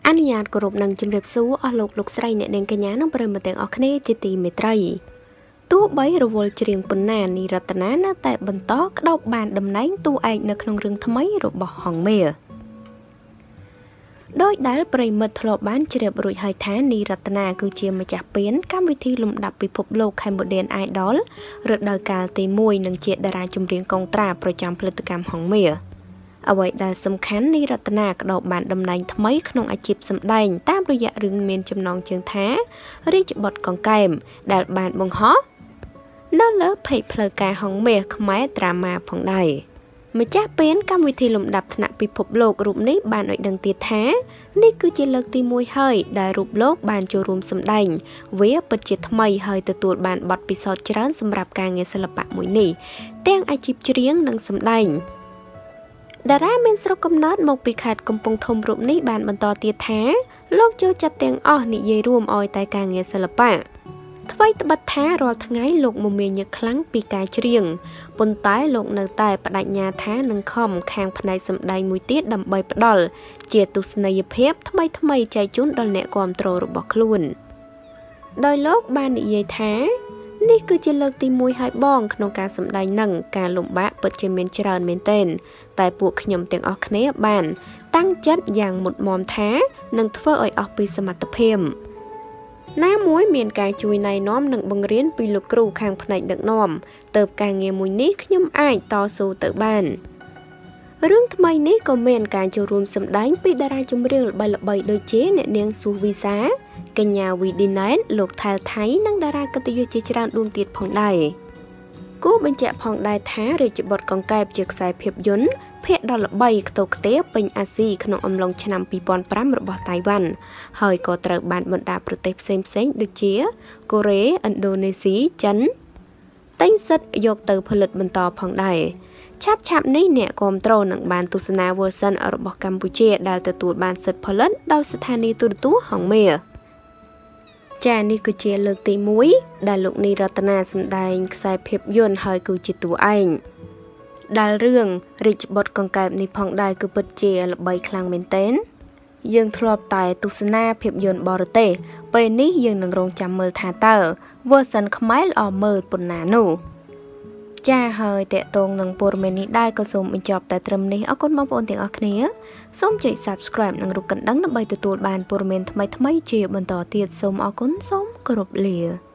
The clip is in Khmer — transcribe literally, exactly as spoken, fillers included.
អនុញ្ញាតគោរពនឹងជំរាបសួរអស់លោកលោកស្រីអ្នកនាងកញ្ញានិងប្រិយមិត្តទាំងអស់គ្នាជាទីមេត្រីទោះបីរវល់ច្រៀងប៉ុណ្ណានីរតនានៅតែបន្តក្តោបបានតំណែងតួឯកនៅក្នុងរឿងថ្មីរបស់ហងមាសដោយដែលប្រិយមិត្តធ្លាប់បានជ្រាបរួចហើយថានីរតនាគឺជាម្ចាស់ពានកម្មវិធីលំដាប់ពិភពលោក Cambodian Idol រដូវកាលទីមួយនិងជាតារាចម្រៀងកងត្រាប្រចាំផលិតកម្មហងមាសអ្វីដែលសំខាន់នីរតនាក្តោបបានតំណែងថ្មីក្នុងអាជីពសម្ដែងតាមរយៈរឿងមានចំណងជើងថារាជបុត្រកង្កែមដែលបានបង្ហោះនៅលើเพจផ្លូវការហងមាសខ្មែរដ្រាម៉ាផងដែរម្ចាស់ពេនកម្មវិធីលំដាប់ថ្នាក់ពិភពលោករូបនេះបានឲ្យដឹងទៀតថានេះគឺជាលើកទីមួយហើយដែលរូបលោកបានចូលរួមសម្ដែងវាពិតជាថ្មីហើយទទួលបានបទពិសោធន៍ច្រើនសម្រាប់ការងារសិល្បៈមួយនេះទាំងអាជីពច្រៀងនិងសម្ដែងតារាមានស្រុកកំណើតមកពីខេត្តកំពង់ធំរូបនេះបានបន្តទៀតថាលោកចូលចិត្តទាំងអស់និយាយរួមឲ្យតែការងារសិល្បៈថ្មីត្បិតថារាល់ថ្ងៃលោកមមាញឹកខ្លាំងពីការច្រៀងប៉ុន្តែលោកនៅតែបដិញ្ញាថានឹងខំខាងផ្នែកសម្ដែងមួយទៀតដើម្បីផ្ដល់ជាទស្សនីយភាពថ្មីថ្មីចែកជូនដល់អ្នកគាំទ្ររបស់ខ្លួនដោយលោកបាននិយាយថានេះគឺជាលើកទីមួយហើយបងក្នុងការសម្ដែងនឹងការលំបាកពិតជាមានច្រើនមែនទែនតែពួកខ្ញុំទាំងអស់គ្នាបានតាំងចិត្តយ៉ាងមុតមមថានឹងធ្វើឲ្យអស់ពីសមត្ថភាពណាមួយមានការជួយណែនាំនិងបង្រៀនពីលោកគ្រូខាងផ្នែកដឹកនាំទៅការងារមួយនេះខ្ញុំអាចតស៊ូទៅបានរឿងថ្មីនេះក៏មានការចូលរួមសម្ដែងពីតារាចម្រៀងល្បីៗដូចជាអ្នកនាងស៊ូវីសាកញ្ញាវីឌីណែតលោកថែលថៃនិងតារាកិត្តិយសជាច្រើនដួងទៀតផងដែរគូបញ្ជាក់ផងដែរថារាជបុត្រកង្កែបជាខ្សែភាពយន្តភាគដ៏ល្បីខ្ទោខ្ទាពេញអាស៊ីក្នុងអំឡុងឆ្នាំពីរពាន់ប្រាំរបស់តៃវ៉ាន់ហើយក៏ត្រូវបានបណ្ដាប្រទេសផ្សេងៗដូចជាកូរ៉េឥណ្ឌូនេស៊ីចិនតែងសិទ្ធយកទៅផលិតបន្តផងដែរឆាប់ឆាប់នេះអ្នកគាំទ្រនឹងបានទស្សនា version របស់កម្ពុជាដែលទទួលបានសិទ្ធិផលិតដោយស្ថានីយទូរទស្សន៍ហងមាសចា៎នេះគឺជាលើកទីមួយដែលលោកនីរតនាសម្ដែងខ្សែភាពយន្តហើយគឺជាតួឯងដែលរឿងរាជបុត្រកង្កែបនេះផងដែរគឺពិតជាល្បីខ្លាំងមែនទែនយើងធ្លាប់តែទស្សនាភាពយន្តបរទេសពេលនេះយើងនឹងរងចាំមើលថាតើ version ខ្មែរល្អមើលប៉ុណ្ណានោះចាហើយតេតងនឹងព័ត៌មាននេះដែរក៏សូមបញ្ចប់តែត្រឹមនេះអរគុណបងប្អូនទាំងអស់គ្នាសូមចុច Subscribe និងរូបកណ្ដឹងដើម្បីទទួលបានព័ត៌មានថ្មីៗជាបន្តទៀតសូមអរគុណសូមគោរពលា